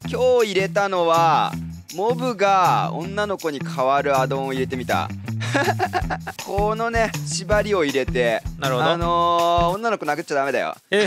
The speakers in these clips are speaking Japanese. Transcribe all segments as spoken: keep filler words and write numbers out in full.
今日入れたのはモブが女の子に変わるアドオンを入れてみた。このね縛りを入れて、 なるほど。 あのー、女の子殴っちゃダメだよ。 え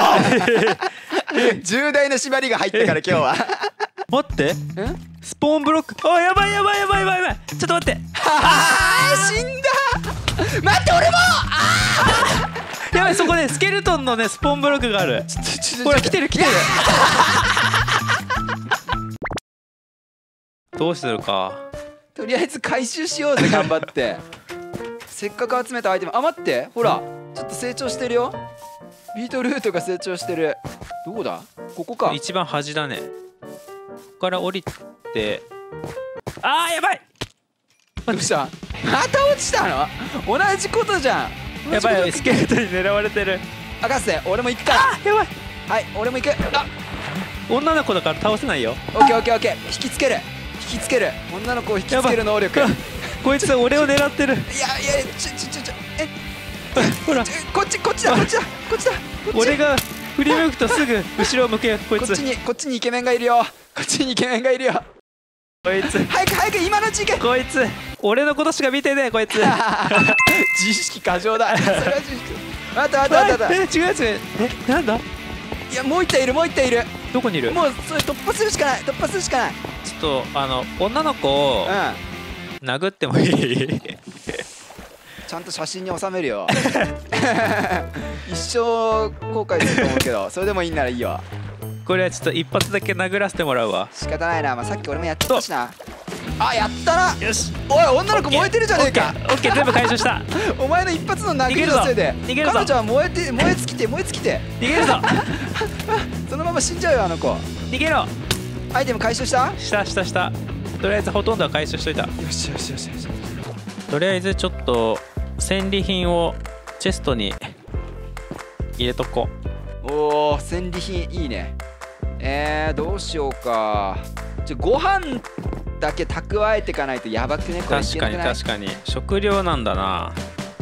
重大な縛りが入ったから今日は。 待って、スポーンブロック。あ、やばいやばいやばいやばいやばい。ちょっと待って。 あー死んだ。待って俺も。あーやばい、そこでスケルトンのねスポーンブロックがある。ほら来てる来てる。どうするか。 とりあえず回収しようぜ頑張って。せっかく集めたアイテム。あ待ってほらちょっと成長してるよ。ビートルートが成長してる。どこだここか。 一番端だね。ここから降りて。あーやばい。 どうしたまた落ちたの。同じことじゃん。 やばいスケルトンに狙われてる。 博士俺も行くから。 あやばい。 はい俺も行く。あ女の子だから倒せないよ。 オッケーオッケーオッケー。引きつける引きつける。女の子を引きつける能力。 こいつ俺を狙ってる。 いやいやちょちょちょちょえほらこっちこっちだこっちだこっちだ。 俺が振り向くとすぐ後ろを向けよ。こいつこっちにこっちにイケメンがいるよ。こっちにイケメンがいるよ。 こいつ早く早く今のうち行け。 こいつ俺のことしか見てねえこいつ。 自意識過剰だ。それは自意識。待って待って待って待って。 え違う違う。えなんだ。 いやもう一体いるもう一体いる。 どこにいる。 もうそれ突破するしかない突破するしかない。 ちょっとあの女の子をうん殴ってもいい。 ちゃんと写真に収めるよ。一生後悔すると思うけどそれでもいいんならいいよ。 これはちょっと一発だけ殴らせてもらうわ。 仕方ないな、まあ、さっき俺もやってたしな。あやったな。 よしおい女の子燃えてるじゃねえか。 オッケー全部回収した。 お前の一発の殴りのせいで逃げるぞ彼女は燃えて燃え尽きて燃え尽きて逃げるぞ。 そのまま死んじゃうよあの子。 逃げろ。 アイテム回収した。 したしたした。とりあえずほとんどは回収しといた。 よしよしよしよし。 とりあえずちょっと戦利品をチェストに入れとこう。おお戦利品いいね。えー、どうしようか。ちょご飯だけ蓄えていかないとやばくねこれ。 確かに確かに食料なんだな。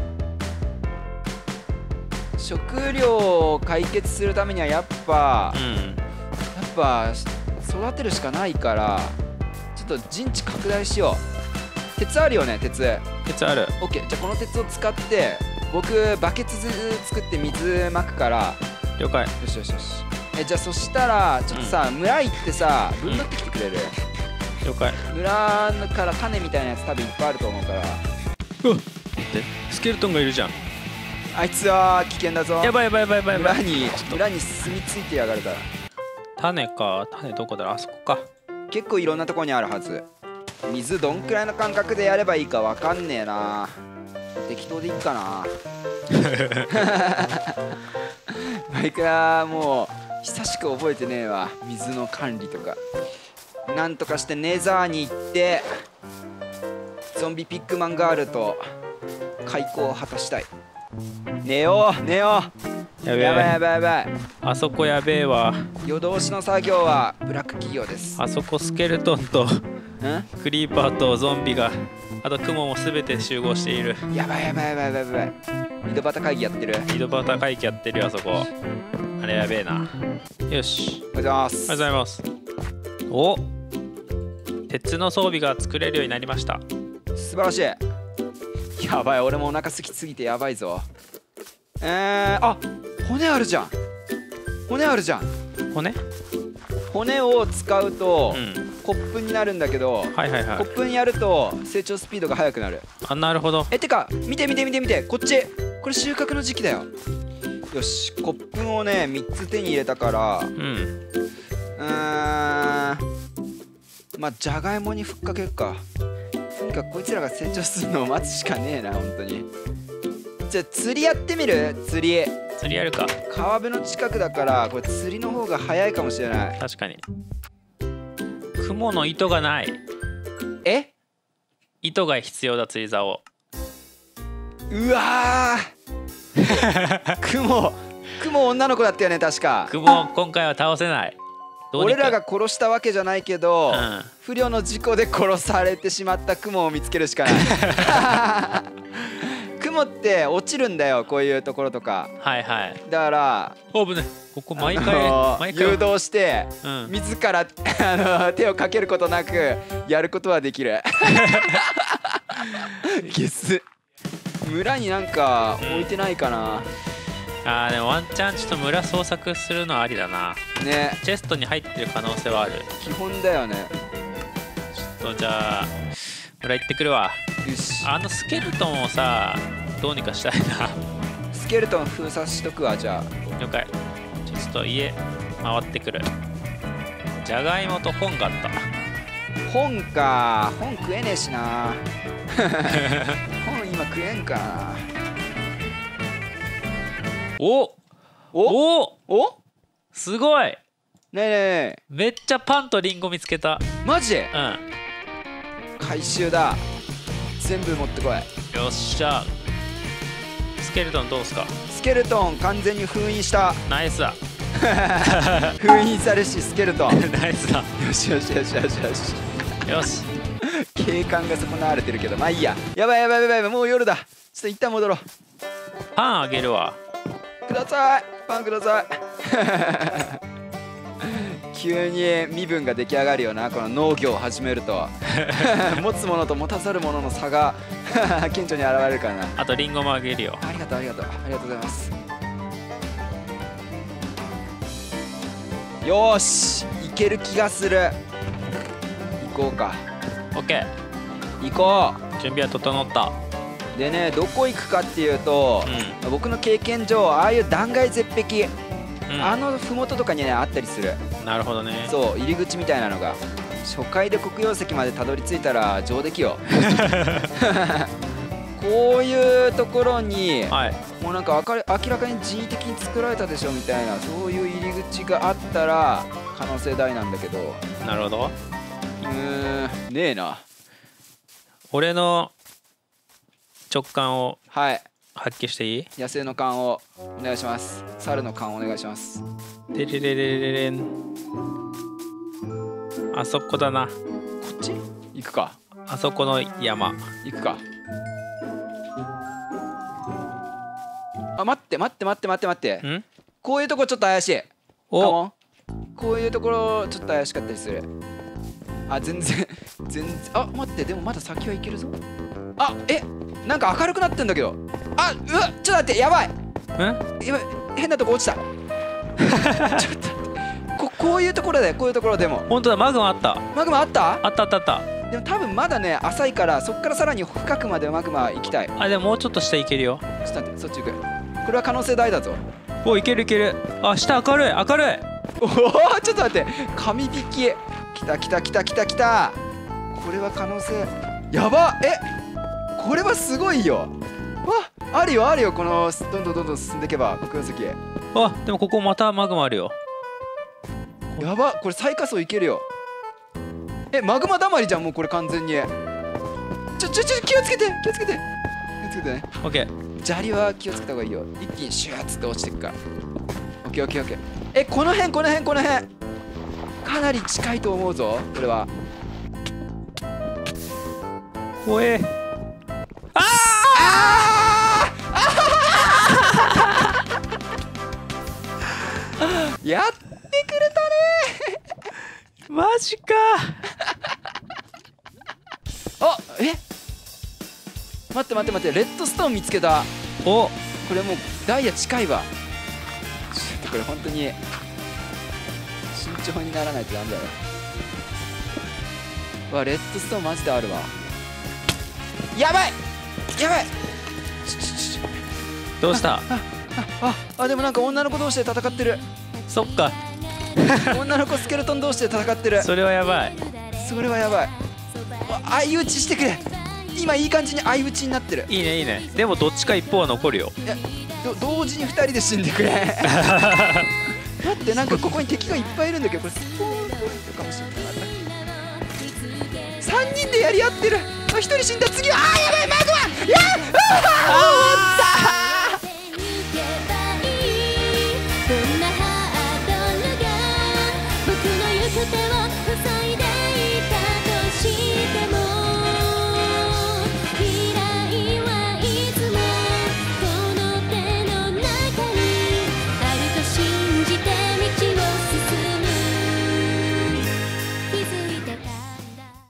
食料を解決するためにはやっぱ、 うん、 やっぱ育てるしかないからちょっと陣地拡大しよう。鉄あるよね鉄。 鉄ある。 オッケーじゃあこの鉄を使って僕バケツ作って水まくから。 了解。 よしよしよし。えじゃあそしたらちょっとさ、うん、村行ってさぶんどってきてくれる、 うん、了解。 村から種みたいなやつ多分いっぱいあると思うから。 うわっスケルトンがいるじゃん。 あいつは危険だぞ。 やばいやばいやばいやばい。 村に村に住み着いてやがるから。 種か種どこだろう。あそこか。 結構いろんなとこにあるはず。水どんくらいの感覚でやればいいかわかんねえな。適当でいいかな。バイクはもう久しく覚えてねえわ水の管理とか。なんとかしてネザーに行ってゾンビピックマンガールと開口を果たしたい。寝よう寝よう。 やべえやばいやばいやばい。 あそこやべえわ。 夜通しの作業はブラック企業です。 あそこスケルトンとクリーパーとゾンビが、あとクモも全て集合している。 やばいやばいやばいやばいやばい。井戸端会議やってる。 井戸端会議やってるよあそこ。あれやべえな。よし。 おはようございます。 おはようございます。お、鉄の装備が作れるようになりました。 素晴らしい。やばい俺もお腹すきすぎてやばいぞ。えー、あ骨あるじゃん。骨あるじゃん。 骨骨を使うと、 うん、 コップになるんだけど、 はいはいはい、 コップにやると成長スピードが速くなる。 あ、なるほど。 えてか見て見て見て見てこっち。これ収穫の時期だよ。よしコップをねみっつ手に入れたから、うん、うーんまあじゃがいもにふっかけるか。とにかくこいつらが成長するのを待つしかねえな本当に。じゃあ釣りやってみる。釣り釣りやるか。 川辺の近くだからこれ釣りの方が早いかもしれない。 確かに。雲の糸がない。 え糸が必要だ釣り竿。 うわー雲雲女の子だったよね確か。 雲今回は倒せない。どうにか俺らが殺したわけじゃないけど、うん、不慮の事故で殺されてしまった雲を見つけるしかない。 雲って落ちるんだよ、こういうところとか。 はいはい。 だからオーブね、ここ毎回、 あのー毎回誘導して、 うん、 自らあの手をかけることなくやることはできる。ゲス。村になんか置いてないかな。 あーでもワンチャンちょっと村捜索するのはありだな。 ね、 チェストに入ってる可能性はある。 基本だよね。 ちょっとじゃあ村行ってくるわ。 よし、 あのスケルトンをさどうにかしたいな。 スケルトン封鎖しとくわ。じゃあ了解。ちょっと家回ってくる。じゃがいもと本があった。 本か。本食えねえしな。本今食えんかな。 おおおおすごい。 ねえねえねえ、 めっちゃパンとリンゴ見つけた。 マジでうん。 回収だ。全部持ってこい。 よっしゃ。スケルトンどうすか。 スケルトン完全に封印した。 ナイスだ。 封印されしスケルトン。 ナイスだ。 よしよしよしよしよし。 よし。 景観が損なわれてるけど、まあいいや。やばいやばいやばいやばい、もう夜だ。ちょっと一旦戻ろう。 パンあげるわ。 ください、パンください。急に身分が出来上がるよな、この農業を始めると。持つものと持たざるものの差が顕著に現れるからな。 あとリンゴもあげるよ。 ありがとうありがとうありがとうございます。よーし、いける気がする。行こうか。 オッケ行こー。準備は整った。 う。でね、どこ行くかっていうと、 う僕の経験上ああいう断崖絶壁、 ん。 あの麓とかにねあったりする。 うん、なるほどね。 そう、入り口みたいなのが。初回で黒曜石までたどり着いたら上出来よ。こういうところに、 はい。 もうなんか明ら明らかに人為的に作られたでしょみたいな、そういう入り口があったら可能性大なんだけど、 なるほど。 うーん、ねえな。 俺の直感をはい、 発揮していい？ 野生の勘をお願いします。猿の勘をお願いします。 てれれれれれん。あそこだな。 こっち行くか。 あそこの山。 行くか。あ、待って待って待って待って待って。 ん？ こういうとこちょっと怪しい。カお、 モン。こういうところちょっと怪しかったりする。あ、全然全然。あ、待って、でもまだ先は行けるぞ。あ、え、なんか明るくなってんだけど。あ、うわ、ちょっと待って、やばい。 ん？ やばい、変なとこ落ちた。ちょっと待って。ここういうところだよ、こういうところでも。 本当だ、マグマあった。 マグマあった？ あったあったあった。 でも多分まだね、浅いから、そっからさらに深くまでマグマ行きたい。ちょあ、でももうちょっと下行けるよ。 っと待って、そっち行く。これは可能性大だぞ。 お、いけるいける。あ、下明るい明るい。 おお、ちょっと待って、紙引き。きたきたきたきたきた。これは可能性やば。え、これはすごいよ。わ、あるよあるよ。このどんどんどんどん進んでいけば黒曜石。 あ、でもここまたマグマあるよ。 やば、これ最下層いけるよ。え、マグマだまりじゃん、もうこれ完全に。ちょちょちょ、気をつけて気をつけて気をつけてね。 オッケー。 砂利は気をつけた方がいいよ。一気にシューッつって落ちていくから。オッケーオッケーオッケー。え、この辺この辺この辺かなり近いと思うぞ、これは。 怖え。あああやってくれたねーマジか。 あ、え、待って待って待って、レッドストーン見つけた。 お、 これもうダイヤ近いわ。ちょっとこれ本当に慎重にならないとダメだよ。うわ、レッドストーンマジであるわ。やばいやばい。ちょちょちょどうした？ あああ、でもなんか女の子同士で戦ってる。 そっか。 女の子スケルトン同士で戦ってる。 それはやばい。 それはやばい。わ、相打ちしてくれ。今いい感じに相打ちになってる。 いいねいいね。でもどっちか一方は残るよ。 いや、ど同時にふたりで死んでくれ。待って、なんかここに敵がいっぱいいるんだけど、これスポーンポイントかもしれない。さんにんでやり合ってる。あ、ひとり死んだ。次は、あー、やばい、マグマ。いやー、あ